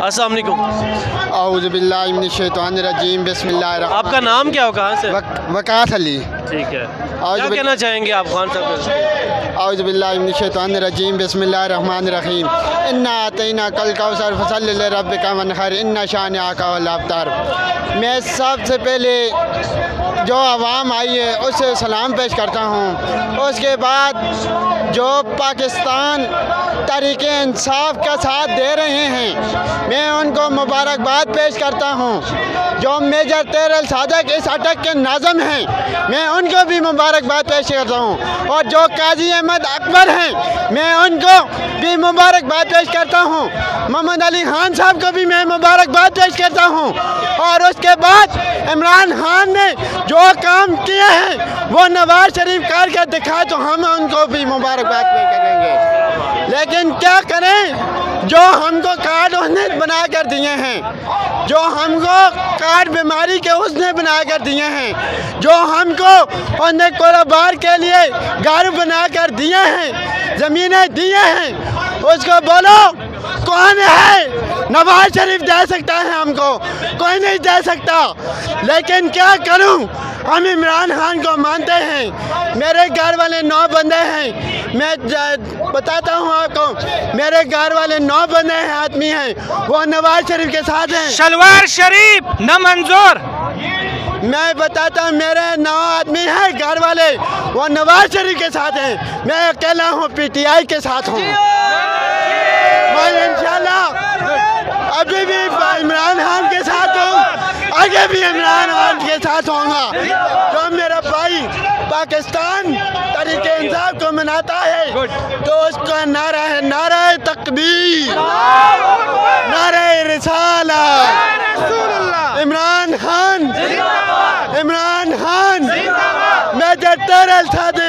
अस्सलाम वालेकुम। औज़ु बिल्लाहि मिनश शैतानिर रजीम, बिस्मिल्लाहिर रहमानिर आपका नाम क्या हो, कहाँ से? वकास अली। ठीक है, क्या कहना चाहेंगे आप खान साहब? औज़ु बिल्लाहि मिनश शैतानिर रजीम, बिस्मिल्लाहिर रहमानिर रहीम। इन्ना अतैना कल कौसर फसल्लि लिरब्बिका वनहर इन्ना शानिअका हुवल अबतर। मैं सबसे पहले जो आवाम आई है उसे सलाम पेश करता हूँ। उसके बाद जो पाकिस्तान तहरीक इंसाफ का साथ दे रहे हैं मैं उनको मुबारकबाद पेश करता हूँ। जो मेजर तेरल सादक इस अटक के नाज़म हैं मैं उनको भी मुबारकबाद पेश करता हूँ। और जो काजी अहमद अकबर हैं मैं उनको भी मुबारकबाद पेश करता हूँ। मोहम्मद अली खान साहब को भी मैं मुबारकबाद पेश करता हूँ। और उसके बाद इमरान खान ने जो काम किए हैं वो नवाज शरीफ करके दिखाए तो हम उनको भी मुबारकबाद पेश करेंगे। लेकिन क्या करें, जो हमको कार्ड उसने बना कर दिए हैं, जो हमको कार्ड बीमारी के उसने बना कर दिए हैं, जो हमको उसने कारोबार के लिए घर बना कर दिए हैं, ज़मीनें दिए हैं, उसको बोलो कौन है? नवाज शरीफ दे सकता है हमको, कोई नहीं दे सकता। लेकिन क्या करूं, हम इमरान खान को मानते हैं। मेरे घर वाले 9 बंदे हैं, मैं बताता हूं आपको, मेरे घर वाले 9 बंदे हैं, आदमी हैं, वो नवाज शरीफ के साथ हैं। शलवार शरीफ न मंजूर। मैं बताता हूँ, मेरे 9 आदमी हैं घर वाले, वो नवाज शरीफ के साथ हैं। मैं अकेला हूँ, PTI के साथ हूँ। मैं इंशाल्लाह अभी भी इमरान खान के साथ हूँ, आगे भी इमरान खान के साथ होऊंगा। जो मेरा भाई पाकिस्तान तरीके इंसाफ को मनाता है तो उसका नारा है नारा तकबीर, नारा रिसाला। इमरान खान, इमरान खान, मेजर तेरल सादक